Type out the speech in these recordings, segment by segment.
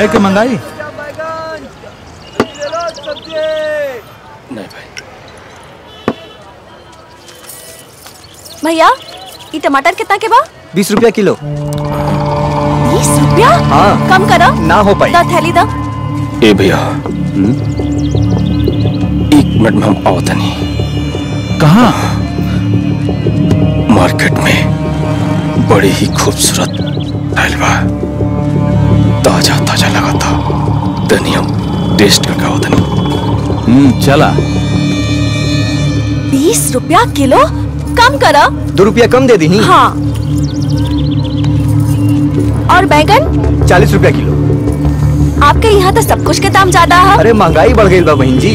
खाए के मंगाई? नहीं भाई। भैया ये टमाटर कितना के बा? 20 रुपया किलो। 20 रुपया? हाँ। कम करो। ना हो पाई। दा थैली दा। ए भैया 1 मिनट में हम आवता नहीं। कहाँ? मार्केट में बड़ी ही खूबसूरत हलवा ताजा ताजा लगा था। तनी हम टेस्ट करके आवता नहीं। चला। 20 रुपया किलो? कम करो। 2 रुपया कम दे दी। हाँ। और बैगन? 40 रुपया किलो। आपके यहाँ तो सब कुछ के दाम ज्यादा है। अरे महंगाई बढ़ गई बा बहन जी।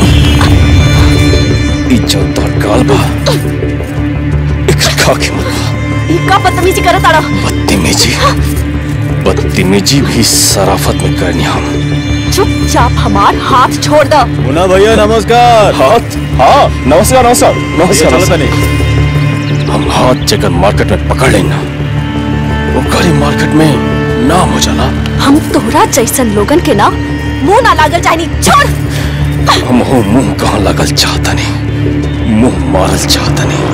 इज्जत और गाल बा। खा के का बदतमीजी करो तारा। बदतमीजी भी शराफत में करनी हम। चुपचाप हमार हाथ छोड़ दो। मुन्ना भैया नमस्कार। हाथ? हाँ नमस्कार नमस्कार नमस्कार। हम हाथ जगह मार्केट में पकड़ लेना वो गरीब मार्केट में नाम हो जाला। हम तोरा जैसन लोगन के ना मुंह ना लागल चाहनी। छोड़। हम मुंह कहाँ लागल चाहता नहीं, मुंह मारल चाहता नहीं।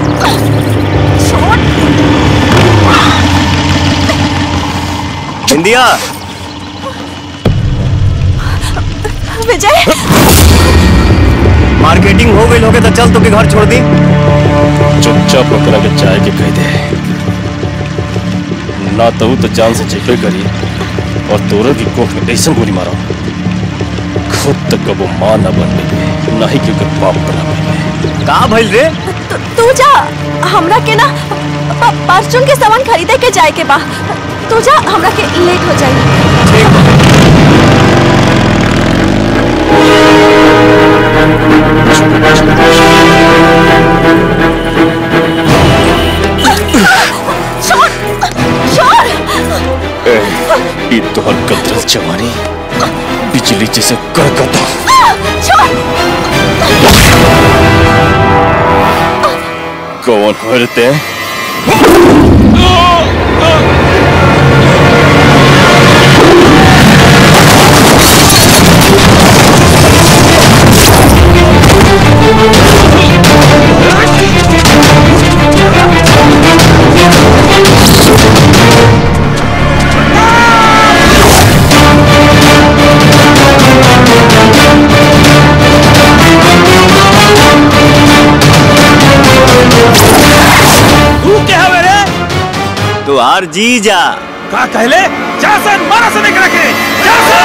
इंडिया विजय मार्केटिंग हो गई लोगे तो चल तो के घर छोड़ दी। चुपचाप ओकरा के चाय के कह दे ना तो जान से जेबे करी और तोरे की कोख में ऐसा गोली मारा खुद तक वो मां न बन गई ना ही कि बाप बना गई। का भइल रे? तू जा हमरा के ना परचून के सामान खरीदे के जाए के बा। तू जा हमरा के लेट हो जाई। छोड़ छोड़। ये तो हरकत जवानी बिजली जैसे कड़कता। छोड़। कौन हरते तुहार जीजा का कहले? जासन मारा से निकल के जासन।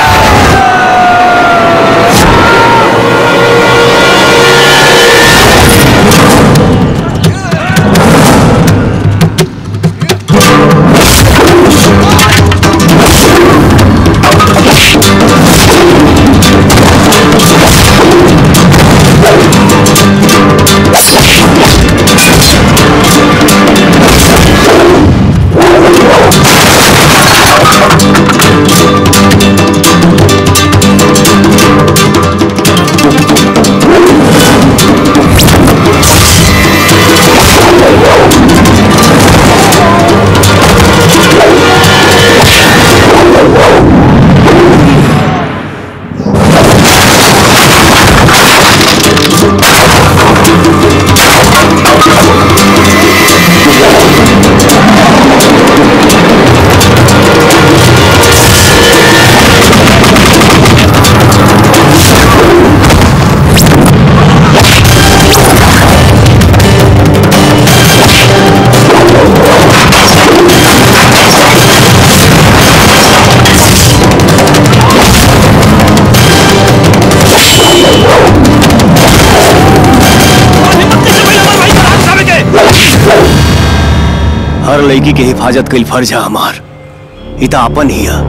हर लड़की के हिफाजत कईल फर्ज है हमार। इता अपन ही है।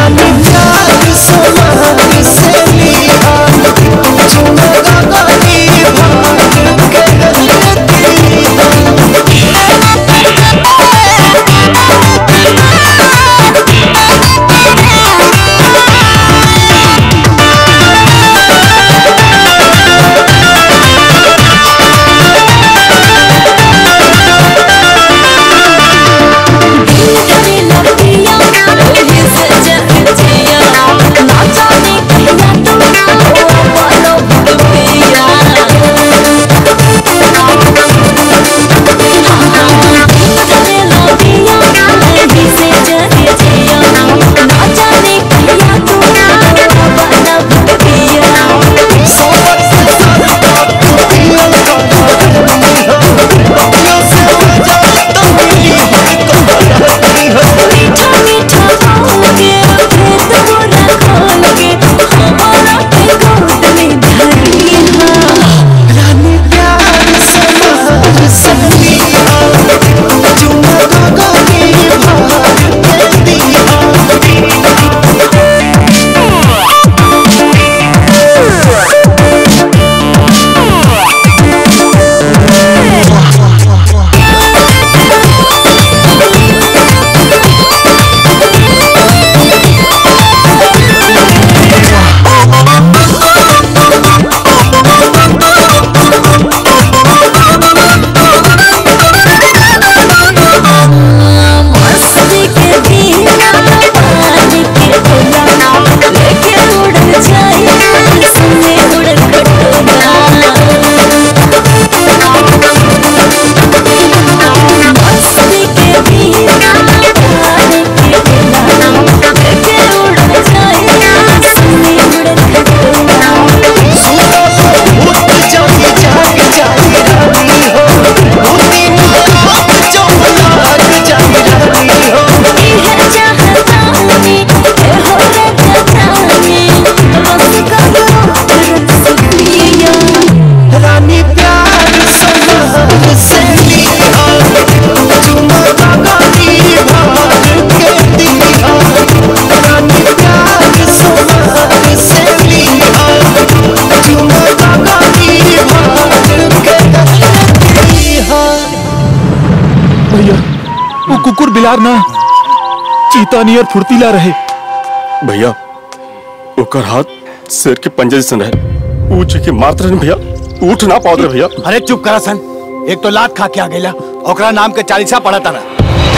कुकुर बिलार ना चीता नियर फुर्तीला रहे। भैया ओकर हाथ शेर के पंजे जैसन रहे। ऊंचे के मात्र नहीं भैया, उठ ना पाओ भैया। अरे चुप करा सन, एक तो लात खा के आ गया, ओकरा नाम के 40 पढ़ा था ना।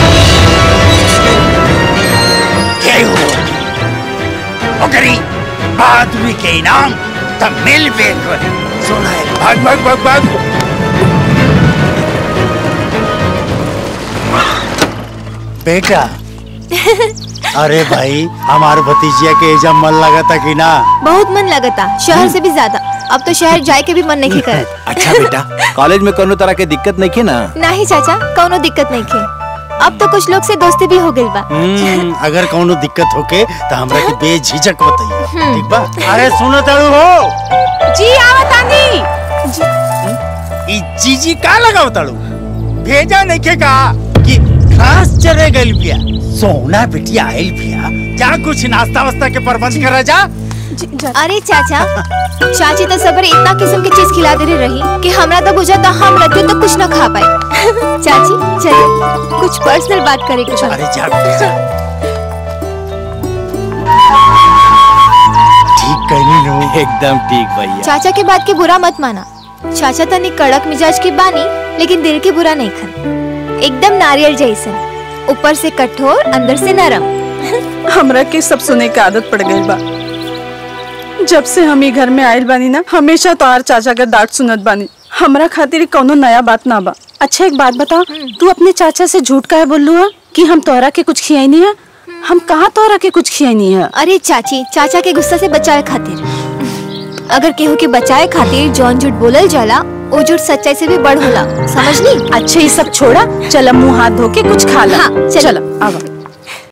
ओकरी बहादुरी के इनाम तब मिल बेकर सुना है। भाग भाग भाग भाग। बेटा अरे भाई हमारे भतीजिया के एजा मन लगा था कि ना? बहुत मन लगा था, शहर से भी ज्यादा। अब तो शहर जाए के भी मन नहीं करे। अच्छा बेटा, कॉलेज में कोनो तरह के दिक्कत नहीं के ना? नहीं चाचा, कोनो दिक्कत नहीं के। अब तो कुछ लोग से दोस्ती भी हो गई बा। अगर कोनो दिक्कत होके तो हमरा के बेझिझक बताइए, ठीक बा? अरे सुनो तारू हो जी, आवत आनी ई जीजी का लगाओ तारू? भेजा नहीं के का कि घास चरे गइल बिया, सोना बिटिया आइल बिया, जा कुछ नाश्ता वास्ता के प्रबंध करा जा। अरे चाचा, चाची तो सबर इतना किस्म की चीज खिला दे रही कि हमरा तो बुझा था हम रखे तो कुछ ना खा पाए। चाची चलिए कुछ पर्सनल बात करे के। अरे जा जा। ठीक कहनी नो। एकदम ठीक भैया। चाचा के बात के बुरा मत माना। चाचा तनी कड़क मिजाज की बानी, लेकिन दिल के बुरा नहीं खन। एकदम नारियल जैसन, ऊपर से कठोर अंदर से नरम। हमरा के सब सुने की आदत पड़ गई बा। जब से हम घर में आयल बानी ना, हमेशा तोहार चाचा का डांट सुनत बानी। हमरा खातिर कोनो नया बात ना बा। अच्छा एक बात बता, तू अपने चाचा से झूठ काहे बोललू है कि हम तोहरा के कुछ खियाई नहीं है? हम कहाँ तोहरा के कुछ खियाई नहीं है? अरे चाची, चाचा के गुस्सा से बचाए खातिर, अगर केहू के बचाए खातिर जौन झूठ बोलल जाला, वो झूठ सच्चाई से भी बड़ होला, समझ ली? अच्छा ये सब छोड़ा, चल मुँह हाथ धो के कुछ खा ला। हाँ, चल आवा।